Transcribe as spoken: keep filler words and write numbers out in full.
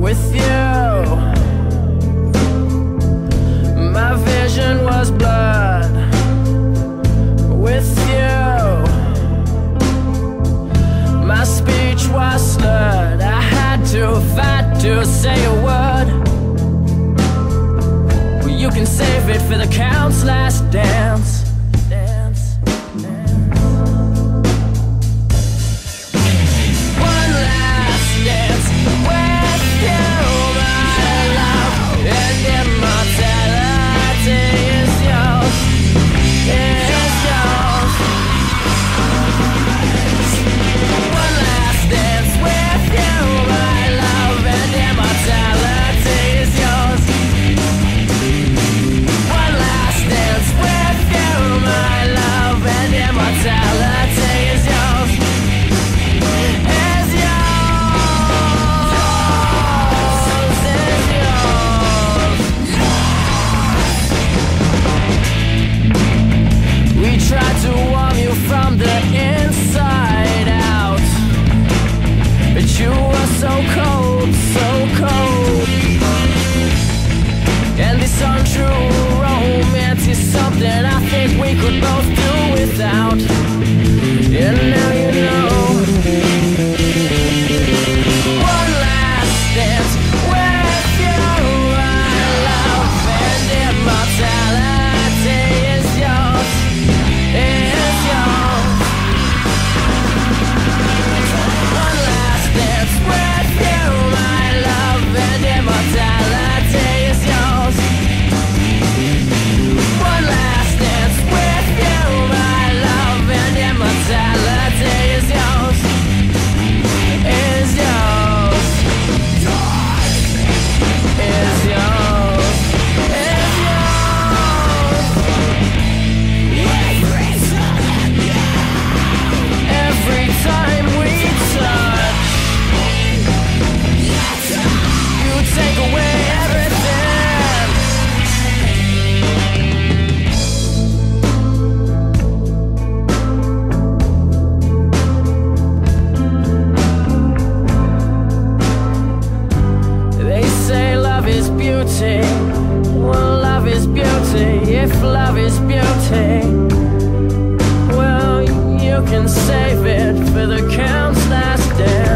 with you. My vision was blurred with you. My speech was slurred. I had to fight to say a word. Well, you can save it for the Count's last dance. Dance, dance. One last dance with you, my love, and immortality is yours, is yours. One last dance with you, my love, and immortality is yours. One last dance with you, my love, and immortality is yours, is yours, is yours. We tried to warm you from the inside out, but you were so cold, so cold. And this untrue romance is something I think we could both do without. And now you know. One last dance with you, my love, and immortality is yours, is yours. One last dance with you, my love, and immortality is yours. One last dance with you, my love, and immortality is yours, is yours, is yours, is yours. Every time we touch, you take away everything. They say love is beauty. Well, love is beauty. If love is beauty, well, you can save it for the Count's last dance.